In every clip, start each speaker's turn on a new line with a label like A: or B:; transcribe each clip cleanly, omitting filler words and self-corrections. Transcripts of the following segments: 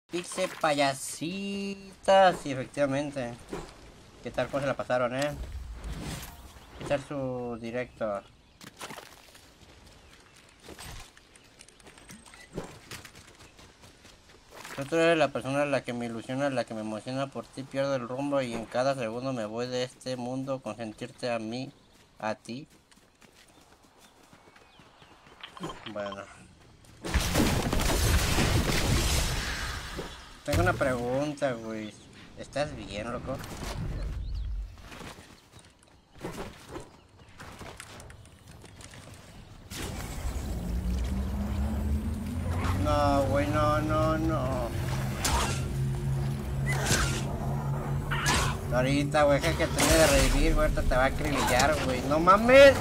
A: Pixie payasita. Sí, efectivamente. ¿Qué tal? ¿Cómo se la pasaron, ¿Qué tal su directo? Tú eres la persona la que me ilusiona, la que me emociona. Por ti pierdo el rumbo y en cada segundo me voy de este mundo con sentirte a mí, a ti. Bueno. Tengo una pregunta, güey. ¿Estás bien, loco? No, güey, no, no, no. Ahorita, güey, que tiene de revivir, güey, ahorita te va a acribillar, güey. ¡No mames!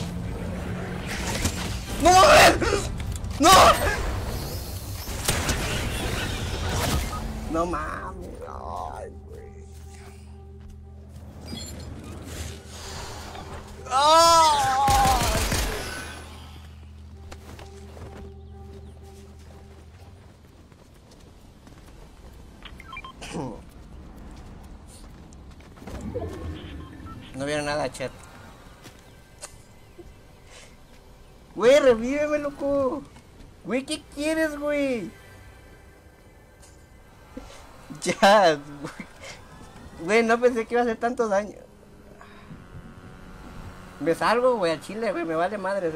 A: ¡No mames! ¡No! No mames. Ay, güey. ¡Ay! No vieron nada, chat. Güey, revíveme, loco. Güey, ¿qué quieres, güey? Ya, güey, no pensé que iba a hacer tanto daño. Me salgo, güey, al chile, güey, me vale madres,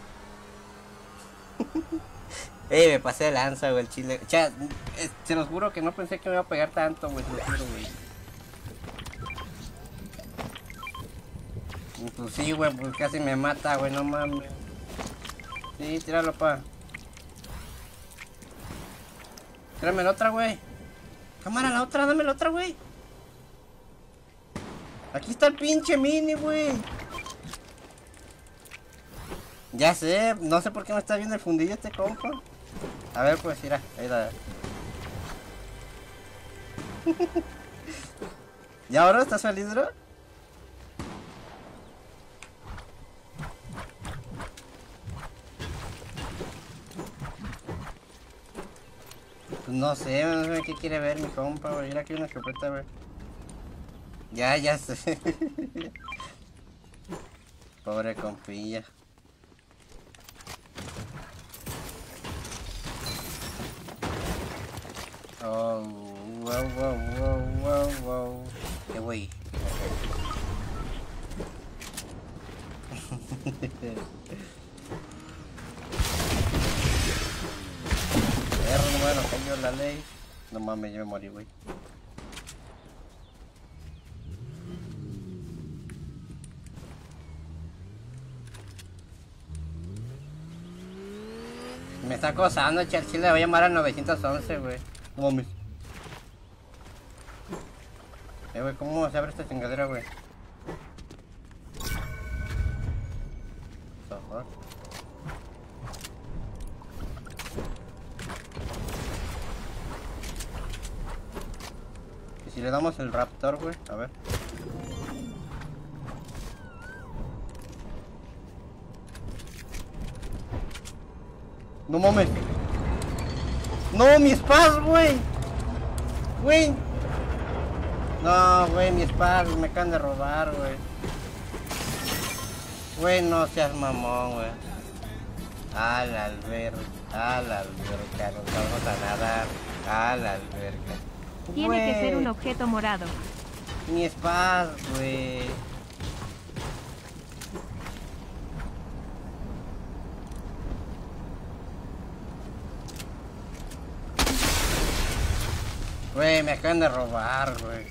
A: me pasé de lanza, güey, el chile. Chat, se los juro que no pensé que me iba a pegar tanto, güey, se los juro, güey. Pues sí, güey, pues casi me mata, güey, no mames. Sí, tíralo, pa. Tírame la otra, güey. Cámara, la otra, dame la otra, güey. Aquí está el pinche mini, güey. Ya sé, no sé por qué me está viendo el fundillo este compa. A ver, pues, mira, ahí la... ¿Y ahora estás feliz, bro? Pues no sé qué quiere ver mi compa, güey. Mira aquí hay una escopeta, güey. Ya sé. Pobre compilla. Oh, wow. Qué güey. No me cayó la ley. No mames, yo me morí, güey. Me está acosando, Chelsea, le voy a llamar al 911, güey. No mames. Güey, ¿cómo se abre esta chingadera, güey? ¿Y si le damos el raptor, güey? A ver. No mames. No, mi spaz, güey. Güey. No, güey, mi spaz, me acaban de robar, güey. Güey, no seas mamón, güey. A la alberca, nos vamos a nadar. A la alberca.
B: Tiene que ser un objeto morado.
A: Mi spaz, güey. Güey, me acaban de robar, güey.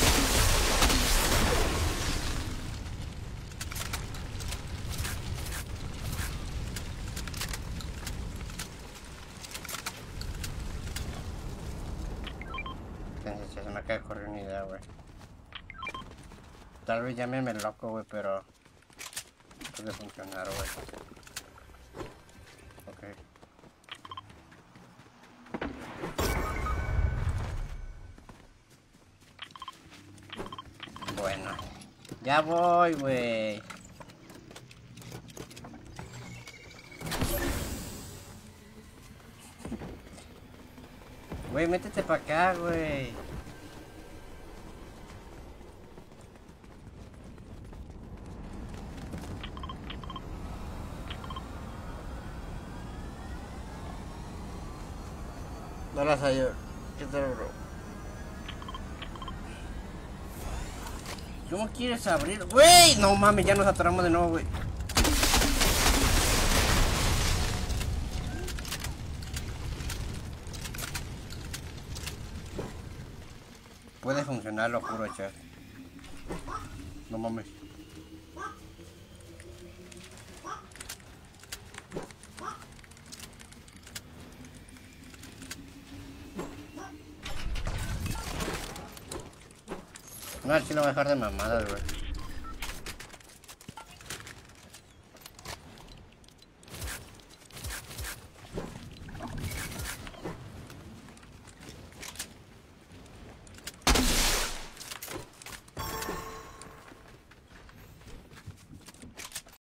A: Se me acaba de correr una idea, güey. Tal vez llámeme loco, güey, pero... puede funcionar, güey. Ok. Bueno. Ya voy, güey. Güey, métete para acá, güey. Hola, señor. ¿Qué tal, bro? ¿Cómo quieres abrir? ¡Güey! No mames, ya nos atoramos de nuevo, güey. Puede funcionar, lo juro, chat. No mames. No, sí lo voy a dejar de mamadas, güey.